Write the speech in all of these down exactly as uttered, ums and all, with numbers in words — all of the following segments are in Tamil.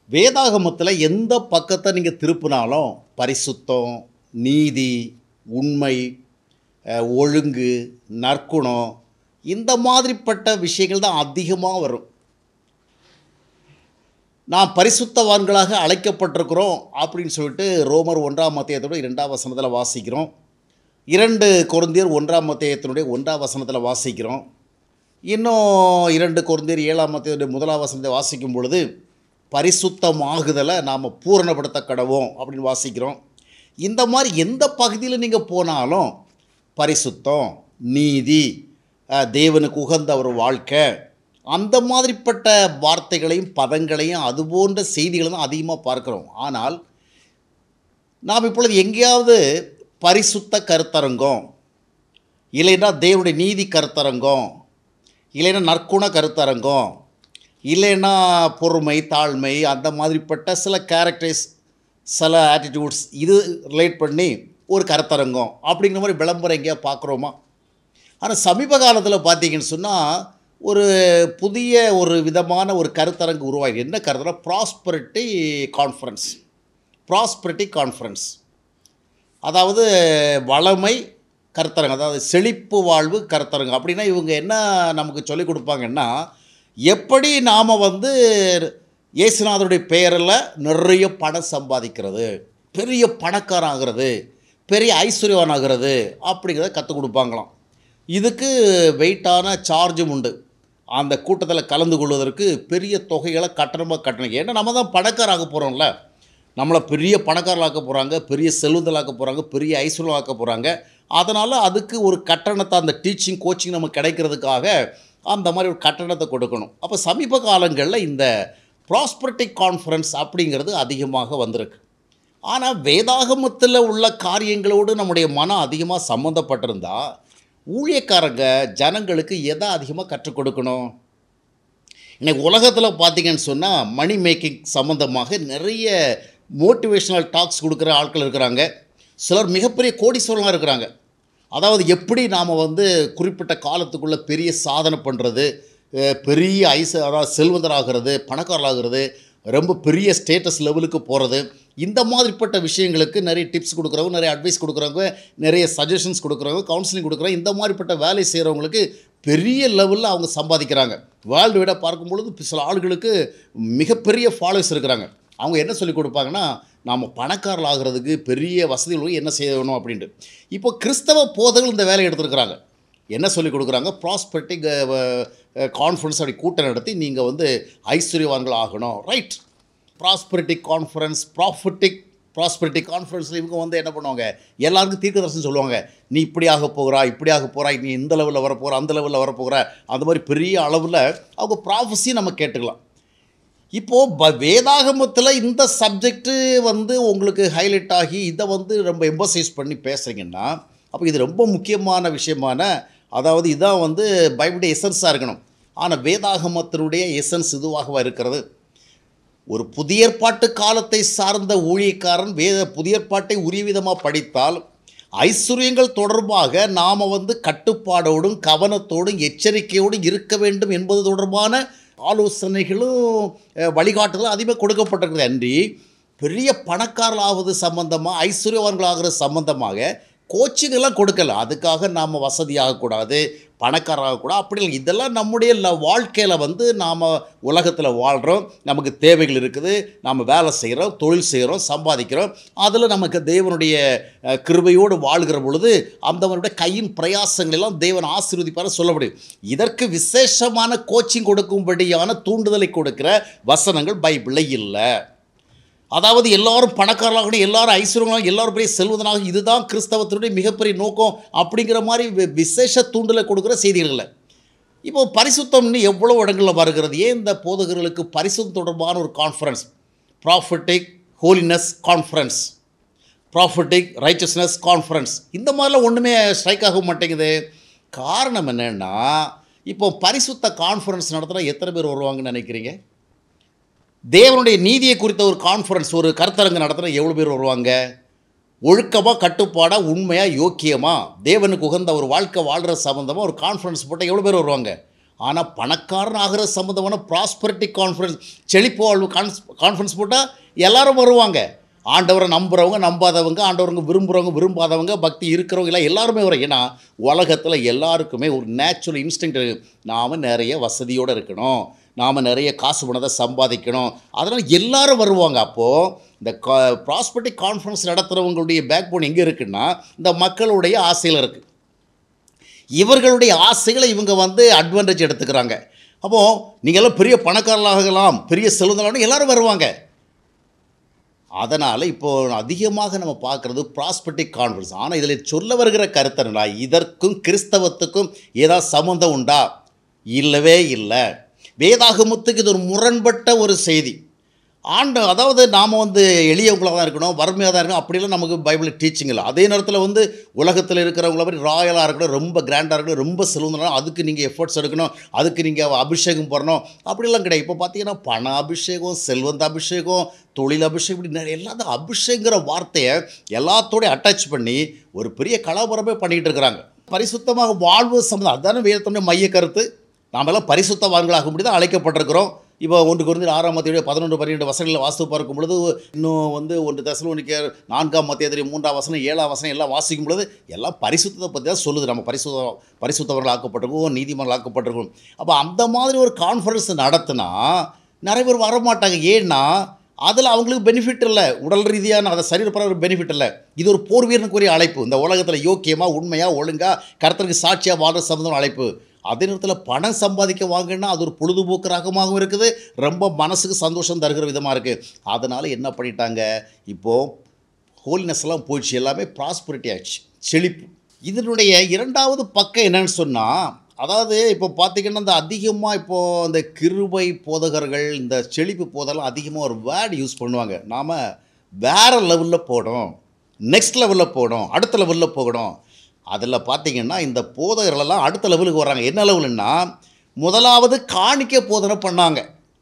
வேதாகமத்தில் எந்த பக்கத்தை நீங்கள் திருப்பினாலும் பரிசுத்தம், நீதி, உண்மை, அஹ், ஒழுங்கு, நற்குணம் இந்த மாதிரிப்பட்ட விஷயங்கள் தான் அதிகமாக வரும். நாம் பரிசுத்தவான்களாக அழைக்கப்பட்டிருக்கிறோம் அப்படின்னு சொல்லிட்டு ரோமர் ஒன்றாம் அத்தியாயத்தோட இரண்டாம் வசனத்தில் வாசிக்கிறோம். இரண்டு கொரிந்தியர் ஒன்றாம் அத்தியாயத்தினுடைய ஒன்றாம் வசனத்தில் வாசிக்கிறோம். இன்னும் இரண்டு கொரிந்தியர் ஏழாம் அத்தியாயத்துடைய முதலாம் வசனத்தை வாசிக்கும் பொழுது பரிசுத்தமாகுதலை நாம் பூரணப்படுத்த கடவோம் அப்படின்னு வாசிக்கிறோம். இந்த மாதிரி எந்த பகுதியில் நீங்கள் போனாலும் பரிசுத்தம், நீதி, அஹ், தேவனுக்கு உகந்த ஒரு வாழ்க்கை, அந்த மாதிரிப்பட்ட வார்த்தைகளையும் பதங்களையும் அது போன்ற செய்திகளை தான் அதிகமாக பார்க்குறோம். ஆனால் நாம் இப்பொழுது எங்கேயாவது பரிசுத்த கருத்தரங்கம், இல்லைன்னா தேவனுடைய நீதி கருத்தரங்கம், இல்லைன்னா நற்குண கருத்தரங்கம், இல்லைன்னா பொறுமை, தாழ்மை, அந்த மாதிரிப்பட்ட சில கேரக்டர்ஸ், சில ஆட்டிடியூட்ஸ் இது ரிலேட் பண்ணி ஒரு கருத்தரங்கம் அப்படிங்கிற மாதிரி விளம்பரம் எங்கேயா பார்க்குறோமா? ஆனால் சமீப காலத்தில் பார்த்தீங்கன்னு சொன்னால் ஒரு புதிய ஒரு விதமான ஒரு கருத்தரங்கு உருவாகி, என்ன கருத்தரங்க? Prosperity conference. ப்ராஸ்பரிட்டி கான்ஃபரன்ஸ் அதாவது வளமை கருத்தரங்கம், அதாவது செழிப்பு வாழ்வு கருத்தரங்கம். அப்படின்னா இவங்க என்ன நமக்கு சொல்லிக் கொடுப்பாங்கன்னா, எப்படி நாம் வந்து இயேசுநாதருடைய பெயரில் நிறைய பணம் சம்பாதிக்கிறது, பெரிய பணக்காரன் ஆகிறது, பெரிய ஐஸ்வர்யவான் ஆகிறது அப்படிங்கிறத கற்றுக் கொடுப்பாங்களாம். இதுக்கு வெயிட்டான சார்ஜும் உண்டு. அந்த கூட்டத்தில் கலந்து கொள்வதற்கு பெரிய தொகைகளை கட்டணமாக கட்டணும். ஏன்னா நம்ம தான் பணக்காராக போகிறோம்ல, நம்மளை பெரிய பணக்காரலாக்க போகிறாங்க, பெரிய செல்வந்தலாக்க போகிறாங்க, பெரிய ஐஸ்வர்யமாக்க போகிறாங்க. அதனால் அதுக்கு ஒரு கட்டணத்தை, அந்த டீச்சிங் கோச்சிங் நமக்கு கிடைக்கிறதுக்காக அந்த மாதிரி ஒரு கட்டணத்தை கொடுக்கணும். அப்போ சமீப காலங்களில் இந்த ப்ராஸ்பரிட்டி கான்ஃபரன்ஸ் அப்படிங்கிறது அதிகமாக வந்திருக்கு. ஆனால் வேதாகமத்தில் உள்ள காரியங்களோடு நம்முடைய மனம் அதிகமாக சம்மந்தப்பட்டிருந்தால் ஊழியக்காரங்க ஜனங்களுக்கு எதை அதிகமாக கற்றுக் கொடுக்கணும்? இன்றைக்கி உலகத்தில் பார்த்திங்கன்னு சொன்னால் மணி மேக்கிங் சம்மந்தமாக நிறைய மோட்டிவேஷ்னல் டாக்ஸ் கொடுக்குற ஆட்கள் இருக்கிறாங்க. சிலர் மிகப்பெரிய கோடீஸ்வரனாக இருக்கிறாங்க. அதாவது எப்படி நாம் வந்து குறிப்பிட்ட காலத்துக்குள்ளே பெரிய சாதனை பண்ணுறது, பெரிய ஐச அதாவது செல்வந்தராகிறது, பணக்காரராகிறது, ரொம்ப பெரிய ஸ்டேட்டஸ் லெவலுக்கு போகிறது, இந்த மாதிரிப்பட்ட விஷயங்களுக்கு நிறைய டிப்ஸ் கொடுக்குறவங்க, நிறைய அட்வைஸ் கொடுக்குறவங்க, நிறைய சஜஷன்ஸ் கொடுக்குறவங்க, கவுன்சிலிங் கொடுக்குறவங்க, இந்த மாதிரிப்பட்ட வேலை செய்கிறவங்களுக்கு பெரிய லெவலில் அவங்க சம்பாதிக்கிறாங்க. வேர்ல்டு வைடாக பார்க்கும் பொழுது சில ஆளுகளுக்கு மிகப்பெரிய ஃபாலோவர்ஸ் இருக்கிறாங்க. அவங்க என்ன சொல்லி கொடுப்பாங்கன்னா, நாம் பணக்காரர்கள் ஆகிறதுக்கு பெரிய வசதிகளுக்கு என்ன செய்யணும் அப்படின்ட்டு. இப்போ கிறிஸ்தவ போதகர்கள் இந்த வேலையை எடுத்துருக்குறாங்க. என்ன சொல்லி கொடுக்குறாங்க? ப்ராஸ்பரிட்டி கான்ஃபரன்ஸ் அப்படி கூட்டம் நடத்தி நீங்கள் வந்து ஐஸ்வர்யவான்கள் ஆகணும். Right. Prosperity conference, prophetic prosperity கான்ஃபரன்ஸில் இவங்க வந்து என்ன பண்ணுவாங்க? எல்லாருக்கும் தீர்க்க தரிசனம் சொல்லுவாங்க. நீ இப்படி ஆக போகிறா, இப்படி ஆக போகிறா, நீ இந்த லெவலில் வரப்போகிற, அந்த லெவலில் வரப்போகிற, அந்த மாதிரி பெரிய அளவில் அவங்க ப்ராஃபஸி நம்ம கேட்டுக்கலாம். இப்போது ப வேதாகமத்தில் இந்த சப்ஜெக்ட்டு வந்து உங்களுக்கு ஹைலைட் ஆகி இதை வந்து ரொம்ப எம்பசைஸ் பண்ணி பேசுகிறீங்கன்னா, அப்போ இது ரொம்ப முக்கியமான விஷயமான, அதாவது இதான் வந்து பைபிளுடைய எசன்ஸாக இருக்கணும். ஆனால் வேதாகமத்தினுடைய எசன்ஸ் இதுவாகவா இருக்கிறது? ஒரு புதிய ஏற்பாட்டு காலத்தை சார்ந்த ஊழியக்காரன் வேத புதிய ஏற்பாட்டை உரிய விதமாக படித்தால் ஐஸ்வர்யங்கள் தொடர்பாக நாம் வந்து கட்டுப்பாடோடும் கவனத்தோடும் எச்சரிக்கையோடும் இருக்க வேண்டும் என்பது தொடர்பான ஆலோசனைகளும் வழிகாட்டுதலும் அதிகமாக கொடுக்கப்பட்டிருக்கிறது. அன்றி பெரிய பணக்காரர்களாவது சம்பந்தமாக, ஐஸ்வர்யவான்களாகிற சம்பந்தமாக கோச்சிங்கெல்லாம் கொடுக்கல. அதுக்காக நாம் வசதியாகக்கூடாது, பணக்காரராகக்கூடாது, அப்படி இல்லை. இதெல்லாம் நம்முடைய வாழ்க்கையில் வந்து நாம் உலகத்தில் வாழ்கிறோம், நமக்கு தேவைகள் இருக்குது, நாம் வேலை செய்கிறோம், தொழில் செய்கிறோம், சம்பாதிக்கிறோம். அதில் நமக்கு தேவனுடைய கிருபையோடு வாழ்கிற பொழுது அந்தவனுடைய கையின் பிரயாசங்களெல்லாம் தேவன் ஆசீர்வதிப்பார் சொல்ல முடியும். இதற்கு விசேஷமான கோச்சிங் கொடுக்கும்படியான தூண்டுதலை கொடுக்கிற வசனங்கள் பைபிளில் இல்லை. அதாவது எல்லாரும் பணக்காரர்களாகணும், எல்லாரும் ஐஸ்வர்யங்களாக, எல்லாரும் பெரிய செல்வதனாக, இதுதான் கிறிஸ்தவத்தினுடைய மிகப்பெரிய நோக்கம் அப்படிங்கிற மாதிரி விசேஷ தூண்டலை கொடுக்குற செய்திகள் இல்லை. இப்போது பரிசுத்தம்னு எவ்வளோ இடங்களில் வருகிறது? ஏன் இந்த போதகர்களுக்கு பரிசுத்தம் தொடர்பான ஒரு conference, prophetic holiness conference, prophetic richesness conference, இந்த மாதிரிலாம் ஒன்றுமே ஸ்ட்ரைக் ஆக மாட்டேங்குது? காரணம் என்னென்னா, இப்போ பரிசுத்த கான்ஃபரன்ஸ் நடத்தினா எத்தனை பேர் வருவாங்கன்னு நினைக்கிறீங்க? தேவனுடைய நீதியை குறித்த ஒரு கான்ஃபரன்ஸ், ஒரு கருத்தரங்கு நடத்தினா எவ்வளோ பேர் வருவாங்க? ஒழுக்கமாக, கட்டுப்பாடாக, உண்மையாக, யோக்கியமாக, தேவனுக்கு உகந்த ஒரு வாழ்க்கை வாழ்கிற சம்மந்தமாக ஒரு கான்ஃபரன்ஸ் போட்டால் எவ்வளோ பேர் வருவாங்க? ஆனால் பணக்காரன் ஆகிற சம்மந்தமான ப்ராஸ்பரிட்டி கான்ஃபரன்ஸ், செழிப்பு வாழ்வு கான்ஸ் கான்ஃபரன்ஸ் போட்டால் எல்லாரும் வருவாங்க. ஆண்டவரை நம்புகிறவங்க, நம்பாதவங்க, ஆண்டவருங்க விரும்புகிறவங்க, விரும்பாதவங்க, பக்தி இருக்கிறவங்க எல்லாம் எல்லாருமே வரும். ஏன்னா உலகத்தில் எல்லாருக்குமே ஒரு நேச்சுரல் இன்ஸ்டிங்க்ட் இருக்குது. நாம் நிறைய வசதியோடு இருக்கணும், நாம் நிறைய காசு பணத்தை சம்பாதிக்கணும், அதனால் எல்லாரும் வருவாங்க. அப்போது இந்த கா ப்ராஸ்பரிட்டி கான்ஃபரன்ஸ் நடத்துகிறவங்களுடைய பேக் போன் எங்கே இருக்குன்னா இந்த மக்களுடைய ஆசையில் இருக்குது. இவர்களுடைய ஆசைகளை இவங்க வந்து அட்வான்டேஜ் எடுத்துக்கிறாங்க. அப்போது நீங்கள்லாம் பெரிய பணக்காரர்களாகலாம், பெரிய செல்வந்தர்களாக எல்லோரும் வருவாங்க. அதனால் இப்போது அதிகமாக நம்ம பார்க்குறது ப்ராஸ்பரிட்டி கான்ஃபரன்ஸ். ஆனால் இதில் சொல்ல வருகிற கருத்தனா, இதற்கும் கிறிஸ்தவத்துக்கும் ஏதாவது சம்மந்தம் உண்டா? இல்லவே இல்லை. வேதாகமத்துக்கு இது ஒரு முரண்பட்ட ஒரு செய்தி. ஆண்டு அதாவது நாம் வந்து எளியவங்களாக தான் இருக்கணும், வறுமையாக தான் இருக்கணும், அப்படிலாம் நமக்கு பைபிளில் டீச்சிங் இல்லை. அதே நேரத்தில் வந்து உலகத்தில் இருக்கிறவங்கள மாதிரி ராயலாக இருக்கணும், ரொம்ப கிராண்டாக இருக்கணும், ரொம்ப செல்வந்தனா, அதுக்கு நீங்கள் எஃபர்ட்ஸ் எடுக்கணும், அதுக்கு நீங்கள் அபிஷேகம் பண்ணணும், அப்படிலாம் கிடையாது. இப்போ பார்த்தீங்கன்னா பண அபிஷேகம், செல்வந்த அபிஷேகம், தொழில் அபிஷேகம், இப்படி நிறைய எல்லாத்தையும் அபிஷேகங்கிற வார்த்தையை எல்லாத்தோடையும் அட்டாச் பண்ணி ஒரு பெரிய கலாபரமே பண்ணிகிட்டு இருக்கிறாங்க. பரிசுத்தமாக வாழ்வு சம்பந்தம் அதுதானே வேதத்தினுடைய மைய கருத்து. நாம் எல்லாம் பரிசுத்தவான்களாக முடியும் தான் அழைக்கப்பட்டிருக்கிறோம். இப்போ ஒன்று கொரிந்தியர் ஆறாம் மத்திய பதினொன்று பன்னிரெண்டு வசனங்களை வாசித்து பார்க்கும் பொழுது, இன்னும் வந்து ஒன்று தெசலோனிக்கேயர் நான்காம் மத்திய மூன்றாம் வசனம், ஏழாம் வசனம் எல்லாம் வாசிக்கும் பொழுது எல்லாம் பரிசுத்தத்தை பற்றி தான் சொல்லுது. நம்ம பரிசுத்த பரிசுத்தவர்கள் ஆக்கப்பட்டிருக்கோம், நீதிமன்றம் ஆக்கப்பட்டிருக்கோம். அப்போ அந்த மாதிரி ஒரு கான்ஃபரன்ஸ் நடத்தினா நிறைய பேர் வரமாட்டாங்க. ஏன்னா அதில் அவங்களுக்கு பெனிஃபிட் இல்லை, உடல் ரீதியான அதை சரீரப்பர ஒரு பெனிஃபிட் இல்லை. இது ஒரு போர் வீரனுக்குரிய அழைப்பு. இந்த உலகத்தில் யோக்கியமாக, உண்மையாக, ஒழுங்காக, கர்த்தருக்கு சாட்சியாக வாழ்கிற சம்பந்தம் அழைப்பு. அதே நேரத்தில் பணம் சம்பாதிக்க வாங்கினா அது ஒரு பொழுதுபோக்கு ரகமாகவும் இருக்குது, ரொம்ப மனசுக்கு சந்தோஷம் தருகிற விதமாக இருக்குது. அதனால் என்ன பண்ணிட்டாங்க, இப்போது ஹோலினஸ்லாம் போயிடுச்சு, எல்லாமே ப்ராஸ்பரிட்டி ஆயிடுச்சு, செழிப்பு. இதனுடைய இரண்டாவது பக்கம் என்னன்னு சொன்னால், அதாவது இப்போ பார்த்திங்கன்னா இந்த அதிகமாக இப்போது இந்த கிருபை போதகர்கள், இந்த செழிப்பு போதெல்லாம் அதிகமாக ஒரு வேர்டு யூஸ் பண்ணுவாங்க. நாம் வேறு லெவலில் போடும், நெக்ஸ்ட் லெவலில் போடும், அடுத்த லெவலில் போகணும். அதில் பார்த்திங்கன்னா இந்த போதகர்களெல்லாம் அடுத்த லெவலுக்கு வர்றாங்க. என்ன லெவலுன்னா, முதலாவது காணிக்க போதனை பண்ணாங்க.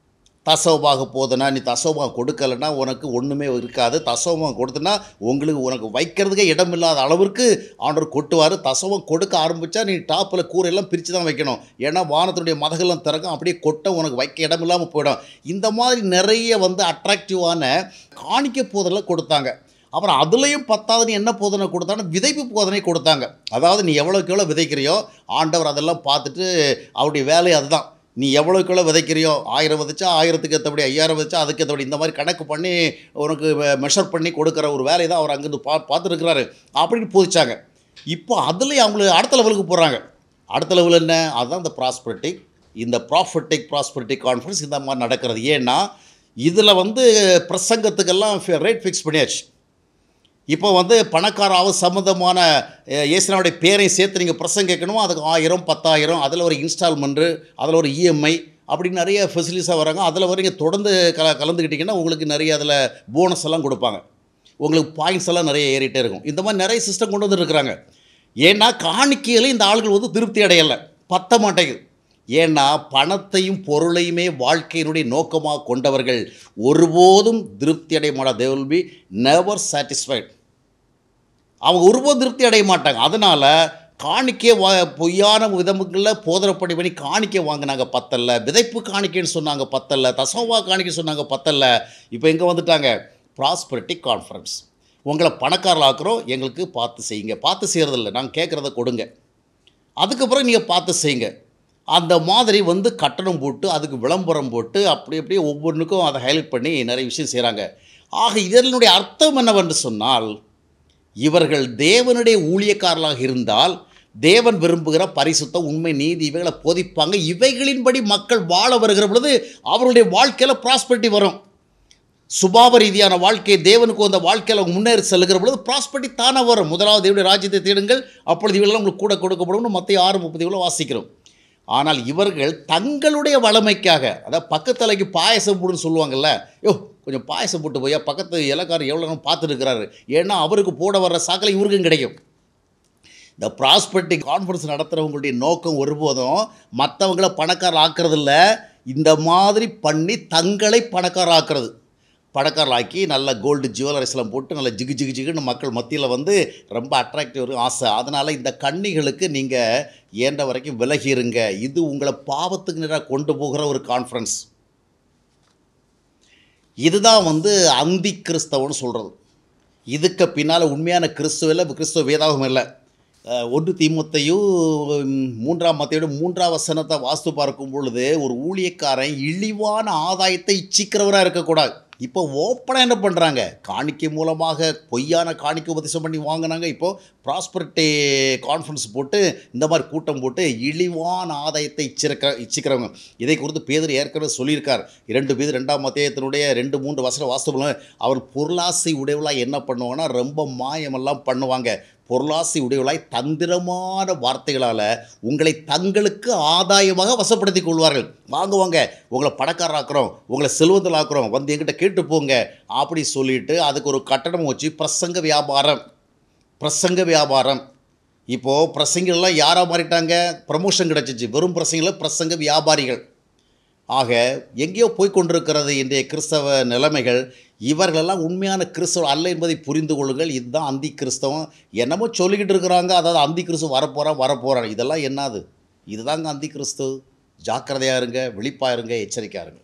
தசோபாக போதனை, நீ தசோபாக கொடுக்கலைன்னா உனக்கு ஒன்றுமே இருக்காது, தசோபாக கொடுத்தனா உங்களுக்கு உனக்கு வைக்கிறதுக்கே இடம் இல்லாத அளவிற்கு ஆண்டவர் கொட்டுவார். தசோபாக கொடுக்க ஆரம்பித்தா நீ டாப்பில் கூரையெல்லாம் பிரித்து தான் வைக்கணும், ஏன்னா வானத்துடைய மதகெல்லாம் திறக்கும், அப்படியே கொட்ட உனக்கு வைக்க இடம் இல்லாமல் போயிடும். இந்த மாதிரி நிறைய வந்து அட்ராக்டிவான காணிக்க போதனை கொடுத்தாங்க. அப்புறம் அதுலேயும் பத்தாவது நீ என்ன போதனை கொடுத்தான்னு விதைப்பு போதனை கொடுத்தாங்க. அதாவது நீ எவ்வளோக்கு எவ்வளோ விதைக்கிறியோ ஆண்டவர் அதெல்லாம் பார்த்துட்டு அவருடைய வேலை அதுதான். நீ எவ்வளோக்கு எவ்வளோ விதைக்கிறியோ, ஆயிரம் விதைச்சா ஆயிரத்துக்கு ஏற்றபடி, ஐயாயிரம் விதைச்சா அதுக்கு ஏற்றபடி, இந்த மாதிரி கணக்கு பண்ணி உனக்கு மெஷர் பண்ணி கொடுக்குற ஒரு வேலை தான் அவர் அங்கேருந்து பா பார்த்துருக்கிறாரு அப்படின்னு போதிச்சாங்க. இப்போ அதுலேயும் அவங்களுக்கு அடுத்த லெவலுக்கு போகிறாங்க. அடுத்த லெவல் என்ன, அதுதான் இந்த ப்ராஸ்பரிட்டி, இந்த ப்ராஃபட்டிக் ப்ராஸ்பரிட்டி கான்ஃபரன்ஸ் இந்த மாதிரி நடக்கிறது. ஏன்னா இதில் வந்து பிரசங்கத்துக்கெல்லாம் ரேட் ஃபிக்ஸ் பண்ணியாச்சு. இப்போ வந்து பணக்காராவ சம்மந்தமான இயேசுவினுடைய பேரை சேர்த்து நீங்கள் பிரசங்கம் கேட்கணும், அதுக்கு ஆயிரம், பத்தாயிரம், அதில் ஒரு இன்ஸ்டால்மெண்ட்டு, அதில் ஒரு இஎம்ஐ, அப்படின்னு நிறைய ஃபெசிலிட்டிஸாக வராங்க. அதில் வர நீங்கள் தொடர்ந்து கல கலந்துக்கிட்டிங்கன்னா உங்களுக்கு நிறைய அதில் போனஸ் எல்லாம் கொடுப்பாங்க, உங்களுக்கு பாயிண்ட்ஸ் எல்லாம் நிறைய ஏறிட்டே இருக்கும். இந்த மாதிரி நிறைய சிஸ்டம் கொண்டு வந்துருக்குறாங்க. ஏன்னா காணிக்கையில் இந்த ஆள்கள் வந்து திருப்தி அடையலை, பத்த மாட்டேங்குது. ஏன்னா பணத்தையும் பொருளையுமே வாழ்க்கையினுடைய நோக்கமாக கொண்டவர்கள் ஒருபோதும் திருப்தி அடைய மாட்டாங்க. They will be never satisfied. அவங்க ஒருபோதும் திருப்தி அடைய மாட்டாங்க. அதனால் காணிக்கை வா பொய்யான விதமுகளில் போதனைப்படி பண்ணி காணிக்கை வாங்கினாங்க, பத்தல்ல. விதைப்பு காணிக்கைன்னு சொன்னாங்க, பத்தல்ல. தசோவா காணிக்கை சொன்னாங்க, பத்தல்ல. இப்போ எங்கே வந்துட்டாங்க, ப்ராஸ்பரிட்டி கான்ஃபரன்ஸ். உங்களை பணக்காரலாக்குறோம், எங்களுக்கு பார்த்து செய்யுங்க. பார்த்து செய்கிறதில்ல, நாங்கள் கேட்குறத கொடுங்க, அதுக்கப்புறம் நீங்கள் பார்த்து செய்யுங்க. அந்த மாதிரி வந்து கட்டணம் போட்டு அதுக்கு விளம்பரம் போட்டு அப்படி அப்படியே ஒவ்வொன்றுக்கும் அதை ஹைலைட் பண்ணி நிறைய விஷயம் செய்கிறாங்க. ஆக இதனுடைய அர்த்தம் என்னவென்று சொன்னால், இவர்கள் தேவனுடைய ஊழியக்காரர்களாக இருந்தால் தேவன் விரும்புகிற பரிசுத்தம், உண்மை, நீதி இவைகளை போதிப்பாங்க. இவைகளின்படி மக்கள் வாழ வருகிற பொழுது அவருடைய வாழ்க்கையில் ப்ராஸ்பரிட்டி வரும். சுபாவ ரீதியான வாழ்க்கை, தேவனுக்கு அந்த வாழ்க்கையில் முன்னேறி செல்லுகிற பொழுது ப்ராஸ்பரிட்டி தானே வரும். முதலாவது தேவனுடைய ராஜ்யத்தை தேடுங்கள், அப்பொழுது இவெல்லாம் உங்களுக்கு கூட கொடுக்கப்படும் மத்திய ஆறு முப்பது இவ்வளோ வாசிக்கிறோம். ஆனால் இவர்கள் தங்களுடைய வளமைக்காக, அதாவது பக்கத்தலைக்கு பாயசம் போடுன்னு சொல்லுவாங்கள்ல, யோ கொஞ்சம் பாயசம் போட்டு போய் பக்கத்து இலக்காரர் எவ்வளோ நேரம் பார்த்துருக்கிறாரு, ஏன்னா அவருக்கு போட வர்ற சாக்கலை இவருக்கும் கிடைக்கும். இந்த ப்ராஸ்பரிட்டி கான்ஃபரன்ஸ் நடத்துகிறவங்களுடைய நோக்கம் ஒருபோதும் மற்றவங்கள பணக்கார ஆக்கிறது இல்லை, இந்த மாதிரி பண்ணி தங்களை பணக்கார ஆக்கிறது. பணக்காரலாக்கி நல்ல கோல்டு ஜுவல்லரிஸ்லாம் போட்டு நல்ல ஜிகு ஜிகு ஜிகுன்னு மக்கள் மத்தியில் வந்து ரொம்ப அட்ராக்டிவ் இருக்கும் ஆசை. அதனால் இந்த கன்னிகளுக்கு நீங்கள் ஏண்ட வரைக்கும் விலகிருங்க. இது உங்களை பாவத்துக்கு நேராக கொண்டு போகிற ஒரு கான்ஃபரன்ஸ். இதுதான் வந்து அந்தி கிறிஸ்தவன்னு சொல்கிறது. இதுக்கு பின்னால் உண்மையான கிறிஸ்துவ இல்லை, கிறிஸ்துவ வேதாகம் இல்லை. ஒன்று தீமோத்தேயும் மூன்றாம் மத்தேயோட மூன்றாம் வசனத்தை வாஸ்து பார்க்கும் பொழுது ஒரு ஊழியக்காரன் இழிவான ஆதாயத்தை இச்சிக்கிறவராக இருக்கக்கூடாது. இப்போ ஓப்பனாக என்ன பண்ணுறாங்க, காணிக்கை மூலமாக பொய்யான காணிக்கை உபதேசம் பண்ணி வாங்கினாங்க. இப்போது ப்ராஸ்பரிட்டி கான்ஃபரன்ஸ் போட்டு இந்த மாதிரி கூட்டம் போட்டு இழிவான ஆதாயத்தை இச்சிருக்க இச்சிக்கிறவங்க. இதை குறித்து பேதுரு ஏற்கனவே சொல்லியிருக்கார். இரண்டு பேர் ரெண்டாம் மத்தேயத்தினுடைய ரெண்டு மூன்று வசன வாஸ்தவம். அவர் பொருளாசை உடையவளாக என்ன பண்ணுவாங்கன்னா ரொம்ப மாயமெல்லாம் பண்ணுவாங்க. பொருளாசை உடையவளாய் தந்திரமான வார்த்தைகளால் உங்களை தங்களுக்கு ஆதாயமாக வசப்படுத்தி கொள்வார்கள். வாங்குவாங்க, உங்களை பணக்காரராக்குறோம், உங்களை செல்வந்தலாக்குறோம், வந்து எங்கிட்ட கேட்டு போங்க அப்படி சொல்லிட்டு அதுக்கு ஒரு கட்டணம் வச்சு பிரசங்க வியாபாரம் பிரசங்க வியாபாரம் இப்போது பிரசங்கெல்லாம் யாராக மாறிட்டாங்க, ப்ரமோஷன் கிடச்சிச்சு. வெறும் பிரசங்கில் பிரசங்க வியாபாரிகள். ஆக எங்கேயோ போய்கொண்டிருக்கிறது இன்றைய கிறிஸ்தவ நிலைமைகள். இவர்களெல்லாம் உண்மையான கிறிஸ்தவம் அல்ல என்பதை புரிந்து கொள்ளுங்கள். இதுதான் அந்தி கிறிஸ்தவம். என்னமோ சொல்லிக்கிட்டு இருக்கிறாங்க, அதாவது அந்தி கிறிஸ்துவ வரப்போகிறான் வரப்போகிறான் இதெல்லாம் என்னது? இதுதாங்க அந்தி கிறிஸ்து. ஜாக்கிரதையாக இருங்க, விழிப்பாக இருங்க, எச்சரிக்கையாக இருங்க.